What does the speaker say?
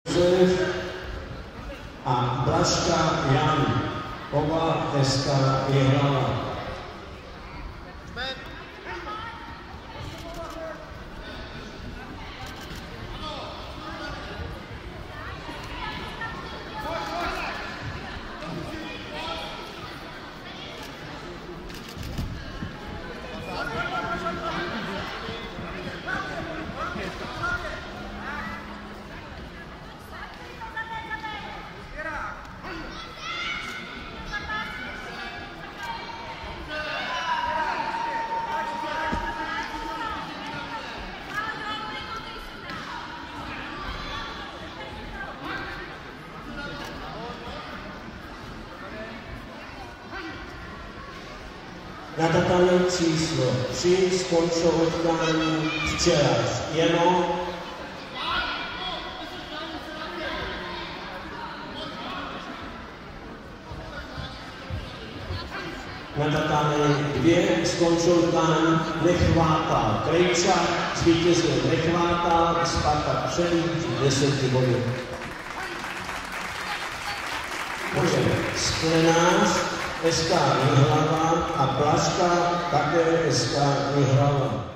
Josef a Blažka Jan, oba SK Jihlava. Na tatami číslo 3 skončilo utkání včelař Jeno. Na tatami 2 skončilo utkání Nechvátal Krejčák, zvítězil Nechvátal, Spartak Přelík 10 bodů. Sklenář SK Jihlava a Blažka také SK Jihlava.